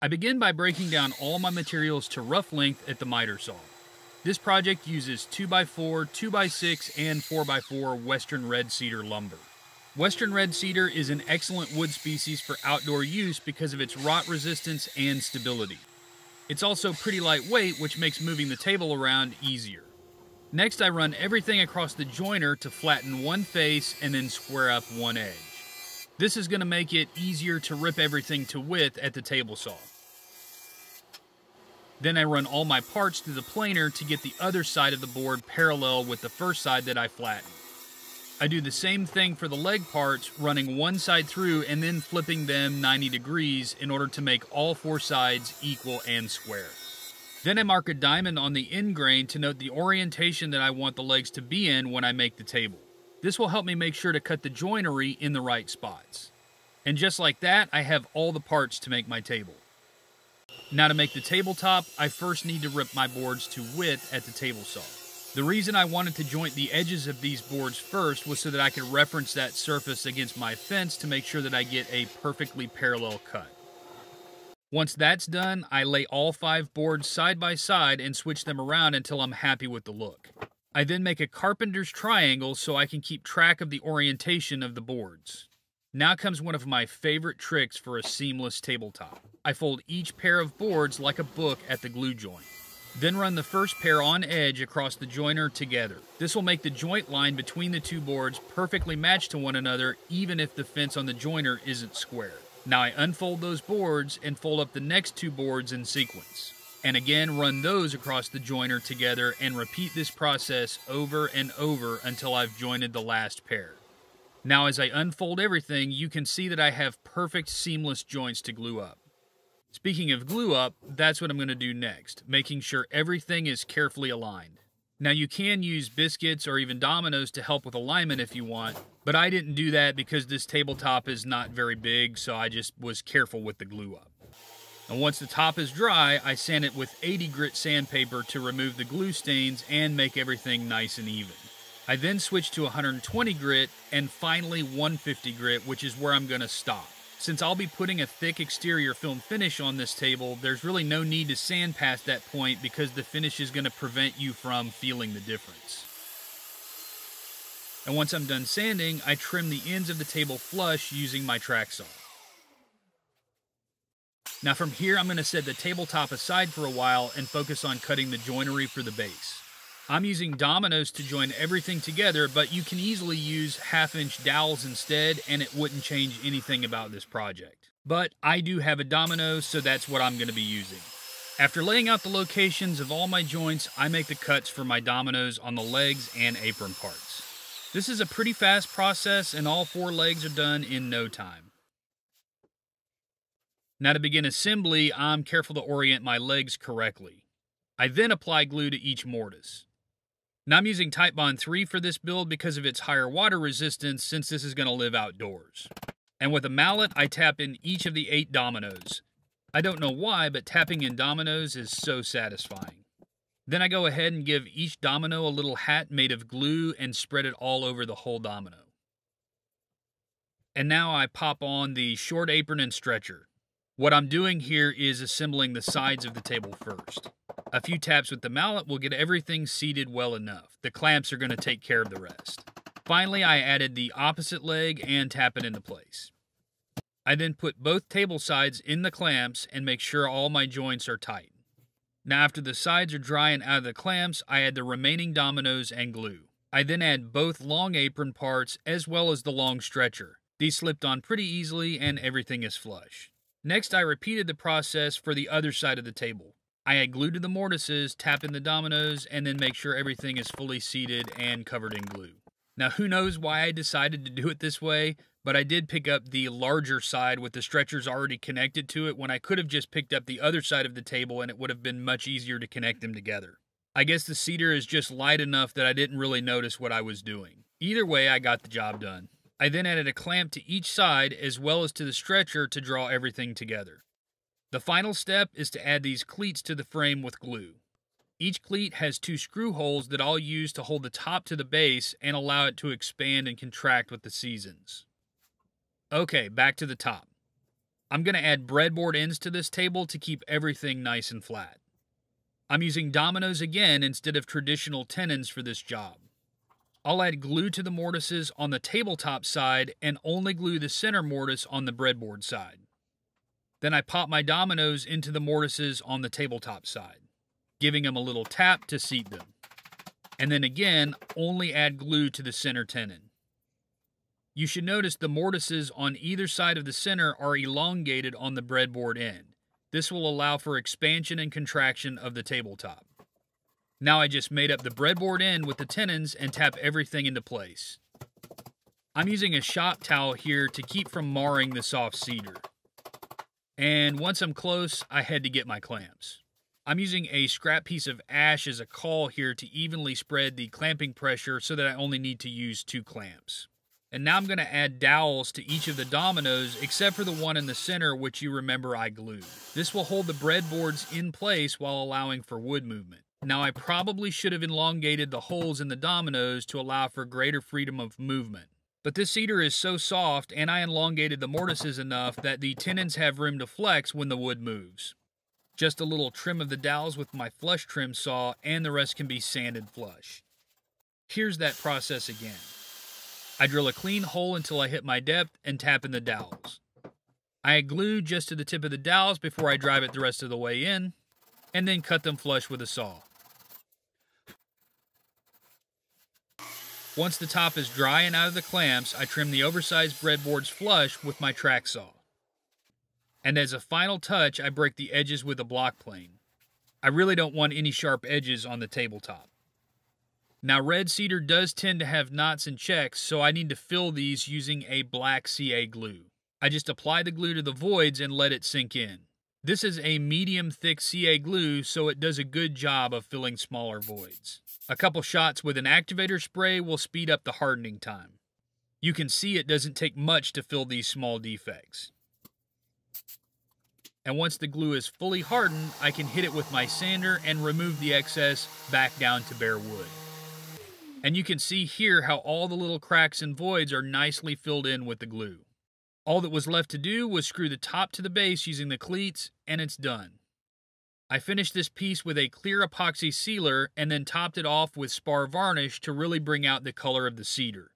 I begin by breaking down all my materials to rough length at the miter saw. This project uses 2x4, 2x6, and 4x4 Western red cedar lumber. Western red cedar is an excellent wood species for outdoor use because of its rot resistance and stability. It's also pretty lightweight, which makes moving the table around easier. Next, I run everything across the joiner to flatten one face and then square up one edge. This is going to make it easier to rip everything to width at the table saw. Then I run all my parts through the planer to get the other side of the board parallel with the first side that I flattened. I do the same thing for the leg parts, running one side through and then flipping them 90 degrees in order to make all four sides equal and square. Then I mark a diamond on the end grain to note the orientation that I want the legs to be in when I make the table. This will help me make sure to cut the joinery in the right spots. And just like that, I have all the parts to make my table. Now to make the tabletop, I first need to rip my boards to width at the table saw. The reason I wanted to joint the edges of these boards first was so that I could reference that surface against my fence to make sure that I get a perfectly parallel cut. Once that's done, I lay all 5 boards side by side and switch them around until I'm happy with the look. I then make a carpenter's triangle so I can keep track of the orientation of the boards. Now comes one of my favorite tricks for a seamless tabletop. I fold each pair of boards like a book at the glue joint. Then run the first pair on edge across the joiner together. This will make the joint line between the two boards perfectly match to one another, even if the fence on the joiner isn't square. Now I unfold those boards and fold up the next 2 boards in sequence. And again run those across the joiner together and repeat this process over and over until I've jointed the last pair. Now as I unfold everything, you can see that I have perfect seamless joints to glue up. Speaking of glue up, that's what I'm going to do next, making sure everything is carefully aligned. Now you can use biscuits or even dominoes to help with alignment if you want, but I didn't do that because this tabletop is not very big, so I just was careful with the glue up. And once the top is dry, I sand it with 80 grit sandpaper to remove the glue stains and make everything nice and even. I then switch to 120 grit and finally 150 grit, which is where I'm going to stop. Since I'll be putting a thick exterior film finish on this table, there's really no need to sand past that point because the finish is going to prevent you from feeling the difference. And once I'm done sanding, I trim the ends of the table flush using my track saw. Now from here, I'm going to set the tabletop aside for a while and focus on cutting the joinery for the base. I'm using dominoes to join everything together, but you can easily use 1/2-inch dowels instead, and it wouldn't change anything about this project. But I do have a domino, so that's what I'm going to be using. After laying out the locations of all my joints, I make the cuts for my dominoes on the legs and apron parts. This is a pretty fast process, and all 4 legs are done in no time. Now to begin assembly, I'm careful to orient my legs correctly. I then apply glue to each mortise. Now I'm using Titebond 3 for this build because of its higher water resistance since this is going to live outdoors. And with a mallet, I tap in each of the 8 dominoes. I don't know why, but tapping in dominoes is so satisfying. Then I go ahead and give each domino a little hat made of glue and spread it all over the whole domino. And now I pop on the short apron and stretcher. What I'm doing here is assembling the sides of the table first. A few taps with the mallet will get everything seated well enough. The clamps are going to take care of the rest. Finally, I added the opposite leg and tap it into place. I then put both table sides in the clamps and make sure all my joints are tight. Now after the sides are dry and out of the clamps, I add the remaining dominoes and glue. I then add both long apron parts as well as the long stretcher. These slipped on pretty easily and everything is flush. Next, I repeated the process for the other side of the table. I add glue to the mortises, tap in the dominoes, and then make sure everything is fully seated and covered in glue. Now, who knows why I decided to do it this way, but I did pick up the larger side with the stretchers already connected to it when I could have just picked up the other side of the table and it would have been much easier to connect them together. I guess the cedar is just light enough that I didn't really notice what I was doing. Either way, I got the job done. I then added a clamp to each side as well as to the stretcher to draw everything together. The final step is to add these cleats to the frame with glue. Each cleat has 2 screw holes that I'll use to hold the top to the base and allow it to expand and contract with the seasons. Okay, back to the top. I'm going to add breadboard ends to this table to keep everything nice and flat. I'm using dominoes again instead of traditional tenons for this job. I'll add glue to the mortises on the tabletop side and only glue the center mortise on the breadboard side. Then I pop my dominoes into the mortises on the tabletop side, giving them a little tap to seat them. And then again, only add glue to the center tenon. You should notice the mortises on either side of the center are elongated on the breadboard end. This will allow for expansion and contraction of the tabletop. Now I just made up the breadboard end with the tenons and tap everything into place. I'm using a shop towel here to keep from marring the soft cedar. And once I'm close, I head to get my clamps. I'm using a scrap piece of ash as a caul here to evenly spread the clamping pressure so that I only need to use 2 clamps. And now I'm going to add dowels to each of the dominoes except for the one in the center, which you remember I glued. This will hold the breadboards in place while allowing for wood movement. Now I probably should have elongated the holes in the dominoes to allow for greater freedom of movement. But this cedar is so soft and I elongated the mortises enough that the tenons have room to flex when the wood moves. Just a little trim of the dowels with my flush trim saw and the rest can be sanded flush. Here's that process again. I drill a clean hole until I hit my depth and tap in the dowels. I add glue just to the tip of the dowels before I drive it the rest of the way in, and then cut them flush with a saw. Once the top is dry and out of the clamps, I trim the oversized breadboards flush with my track saw. And as a final touch, I break the edges with a block plane. I really don't want any sharp edges on the tabletop. Now red cedar does tend to have knots and checks, so I need to fill these using a black CA glue. I just apply the glue to the voids and let it sink in. This is a medium thick CA glue, so it does a good job of filling smaller voids. A couple shots with an activator spray will speed up the hardening time. You can see it doesn't take much to fill these small defects. And once the glue is fully hardened, I can hit it with my sander and remove the excess back down to bare wood. And you can see here how all the little cracks and voids are nicely filled in with the glue. All that was left to do was screw the top to the base using the cleats, and it's done. I finished this piece with a clear epoxy sealer and then topped it off with spar varnish to really bring out the color of the cedar.